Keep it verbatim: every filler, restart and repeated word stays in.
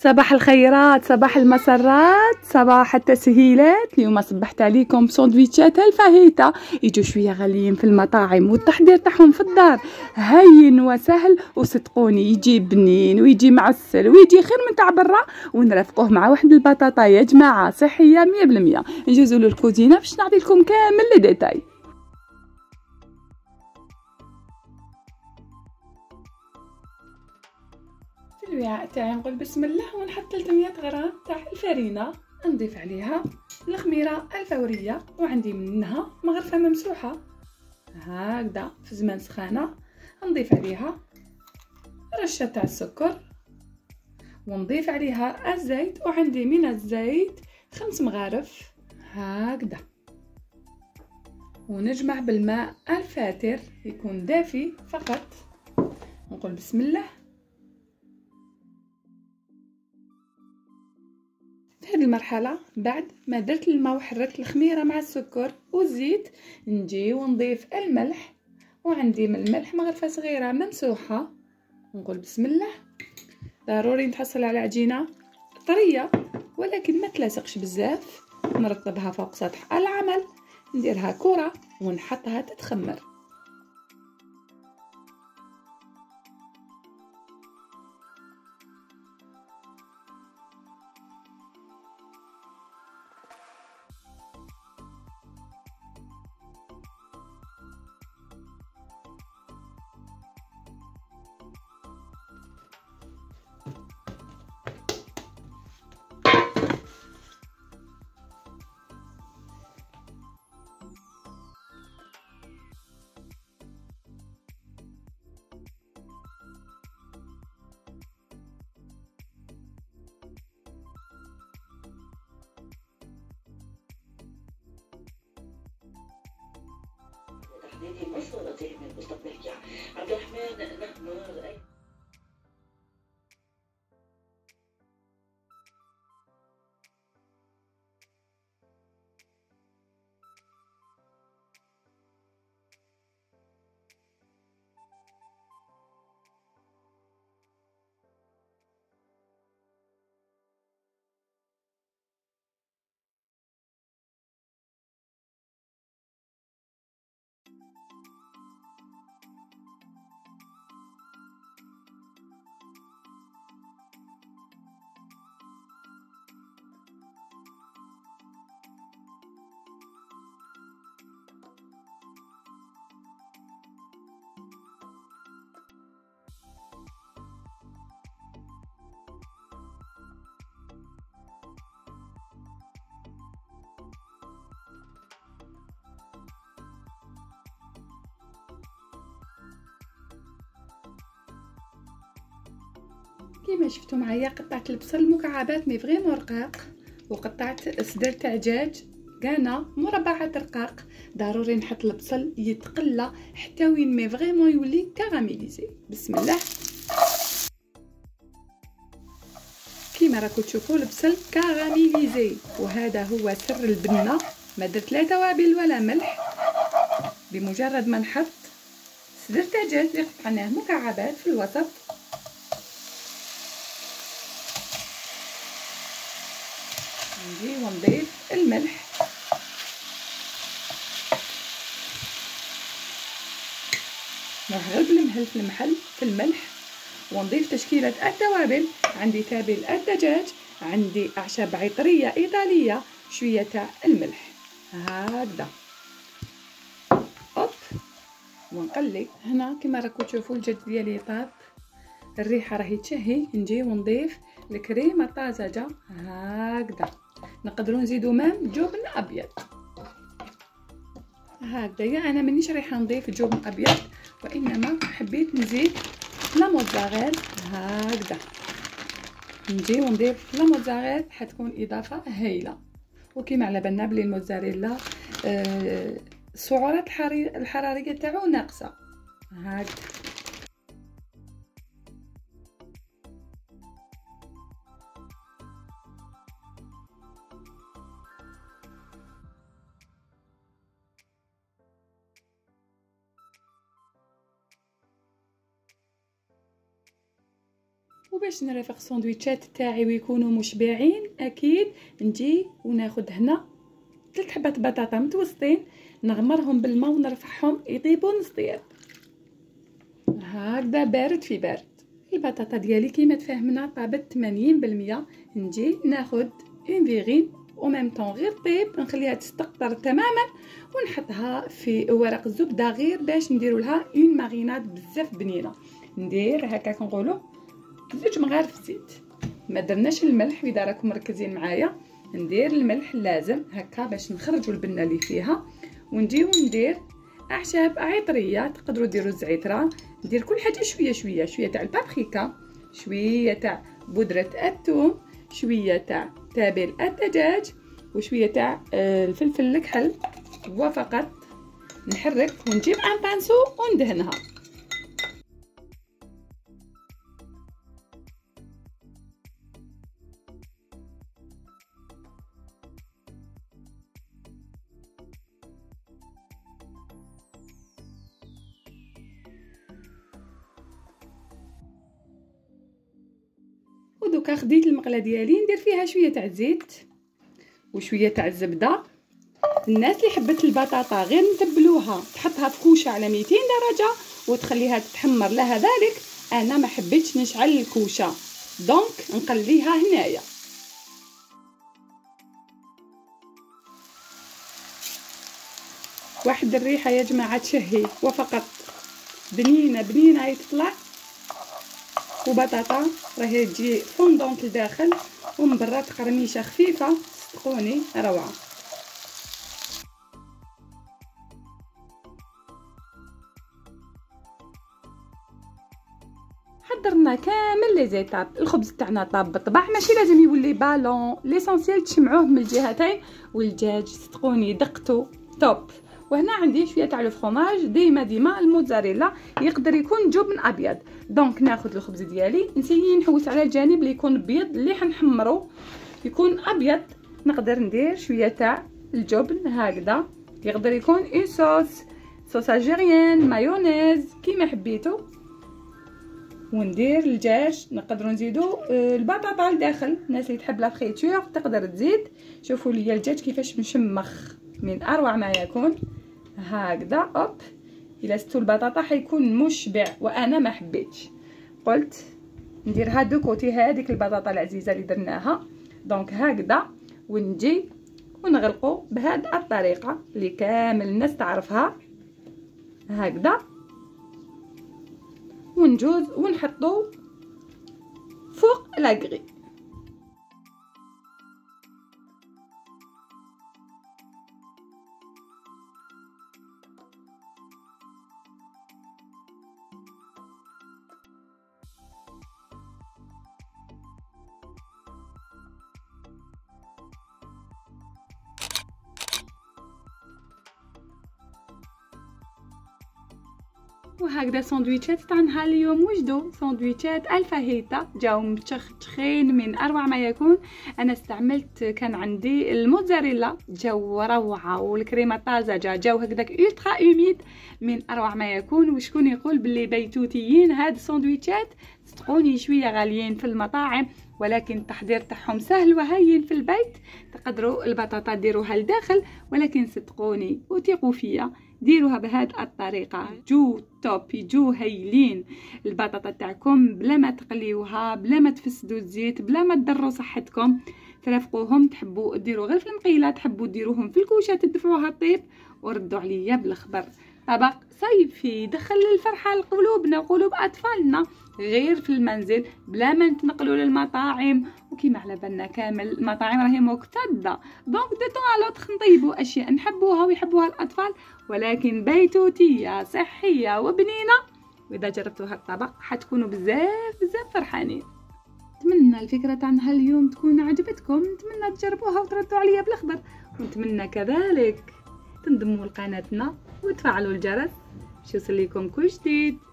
صباح الخيرات، صباح المسرات، صباح التسهيلات. اليوم صبحت عليكم بسندويتشات الفاهيتا، يجوا شويه غاليين في المطاعم والتحضير تاعهم في الدار هين وسهل، وصدقوني يجي بنين ويجي معسل ويجي خير من تاع برا، ونرافقوه مع واحد البطاطا يا جماعه صحيه مية بالمية. نجوزوا للكوزينه باش نعطي لكم كامل لي ديتاي. في الوعاء تاعي نقول بسم الله ونحط ثلاثمية غرام تاع الفرينه، نضيف عليها الخميره الفوريه، وعندي منها مغرفه ممسوحه هكذا في زمان سخانه، نضيف عليها رشه تاع السكر ونضيف عليها الزيت، وعندي من الزيت خمس مغارف هكذا، ونجمع بالماء الفاتر يكون دافي فقط. نقول بسم الله. في هذه المرحله بعد ما درت الماء وحركت الخميره مع السكر والزيت، نجي ونضيف الملح، وعندي من الملح مغرفه صغيره ممسوحه. نقول بسم الله. ضروري نتحصل على عجينه طريه ولكن ما تلاصقش بزاف، نرطبها فوق سطح العمل، نديرها كره ونحطها تتخمر. تحديد مسارته من مستقبلك. عبد الرحمن نهمار. كيما شفتوا معايا قطعت البصل مكعبات مي فريمون رقاق، وقطعت صدر تاع دجاج كانا مربعات رقاق. ضروري نحط البصل يتقلى حتى وين مي فريمون يولي كراميليزي. بسم الله. كيما راكم تشوفوا البصل كراميليزي، وهذا هو سر البنه. ما درت لا توابل ولا ملح، بمجرد ما نحط صدر تاع دجاج اللي قطعناه مكعبات في الوسط، نجي ونضيف الملح، نروح غير بالمهل في المحل في الملح، ونضيف تشكيلة التوابل. عندي تابل الدجاج، عندي أعشاب عطرية إيطالية، شوية تاع الملح هكذا أوب، ونقلي. هنا كما راكم تشوفوا الجد ديالي طاب، الريحة راهي تشهي. نجي ونضيف الكريمة الطازجة هكذا، نقدروا نزيدوا مام جبن ابيض هكذا. انا مانيش رايحه نضيف جبن ابيض، وانما حبيت نزيد لا موتزاريلا هكذا. نجي ونضيف لا موتزاريلا، حتكون اضافه هايله. وكيما على بالنا بلي الموتزاريلا آه السعرات الحراريه تاعو ناقصه هكذا. وباش نرافق الساندويتشات تاعي ويكونوا مشبعين اكيد نجي وناخذ هنا ثلاث حبات بطاطا متوسطين، نغمرهم بالماء ونرفعهم يطيبوا نص طياب هكذا بارد في بارد. البطاطا ديالي كيما تفاهمنا طابت ثمانين بالمية، نجي ناخذ اون فيغين او ميم طون غير طيب نخليها تستقطر تماما ونحطها في ورق الزبده غير باش نديروا لها اون ماريناد بزاف بنينه. ندير هكاك نقولوا زوج مغارف زيت، ما درناش الملح اذا راكم مركزين معايا. ندير الملح اللازم هكا باش نخرجوا البنه اللي فيها، ونجيو ندير اعشاب عطريه تقدروا ديروا الزعتره، ندير كل حاجه شويه شويه، شويه تاع البابريكا، شويه تاع بودره الثوم، شويه تاع تابل الدجاج، وشويه تاع الفلفل الكحل، وفقط نحرك ونجيب ان بانسو وندهنها. ودوكا خديت المقله ديالي ندير فيها شويه تاع الزيت وشويه تاع الزبده. الناس اللي حبت البطاطا غير نتبلوها تحطها في كوشه على مئتين درجه وتخليها تتحمر لها ذلك، انا ما حبيتش نشعل الكوشه دونك نقليها هنايا. واحد الريحه يا جماعه تشهي وفقط، بنينه بنينه يطلع، وبطاطا راهي تجي فوندونت لداخل ومن برا تقرميشه خفيفه، صدقوني روعه. حضرنا كامل لي زيتاب. الخبز تاعنا طاب بالطبع، ماشي لازم يولي بالون، ليسونسيال تشمعوه من الجهتين، والدجاج صدقوني دقته توب. وهنا عندي شويه تاع الفرomاج، ديما ديما الموتزاريلا يقدر يكون جبن ابيض. دونك ناخذ الخبز ديالي نسيي نحوس على الجانب اللي يكون بيض، اللي حنحمرو يكون ابيض نقدر ندير شويه تاع الجبن هكذا، يقدر يكون اون صوص صوص الجيريان، مايونيز كيما حبيتو. وندير الدجاج، نقدروا نزيدوا البطاطا لداخل، الناس اللي تحب لا فريتور تقدر تزيد. شوفوا لي الدجاج كيفاش مشمخ، من اروع ما يكون هكذا. اوب الى ستو البطاطا حيكون مشبع، وانا ما حبيتش، قلت ندير هادو كوتي هذيك البطاطا العزيزه اللي درناها. دونك هكذا ونجي ونغلقوا بهذه الطريقه اللي كامل الناس تعرفها هكذا، ونجوز ونحطو فوق لاغري. وهكذا ساندويتشات تاع نهار اليوم وجدوا ساندويتشات الفاهيتا، جاو متشخين من اروع ما يكون. انا استعملت كان عندي الموتزاريلا جاو روعه، والكريمه طازجه جاو هكذاك الترا اوميد من اروع ما يكون. وشكون يقول باللي بيتوتيين هاد الساندويتشات؟ صدقوني شويه غاليين في المطاعم، ولكن التحضير تاعهم سهل وهين في البيت. تقدروا البطاطا ديروها لداخل، ولكن صدقوني وثقوا فيا ديروها بهذه الطريقه، جو توب، جو هايلين. البطاطا تاعكم بلا ما تقليوها، بلا ما تفسدوا الزيت، بلا ما تضروا صحتكم، ترافقوهم. تحبوا ديروا غير في المقيله، تحبوا ديروهم في الكوشه تدفعوها طيب، وردوا عليا بالخبر. طبق صيفي دخل الفرحه لقلوبنا وقلوب اطفالنا، غير في المنزل بلا ما نتنقلوا للمطاعم. وكيما على بالنا كامل المطاعم راهي مكتظه، دونك دو طون على لوطخ نطيبوا اشياء نحبوها ويحبوها الاطفال، ولكن بيتوتيه صحيه وبنينه. واذا جربتوا هذا الطبق حتكونوا بزاف بزاف فرحانين. نتمنى الفكره تاع نهار اليوم تكون عجبتكم، نتمنى تجربوها وتردوا عليا بالخبر، ونتمنى كذلك تنضموا لقناتنا وتفعلوا الجرس باش يوصل لكم كل جديد.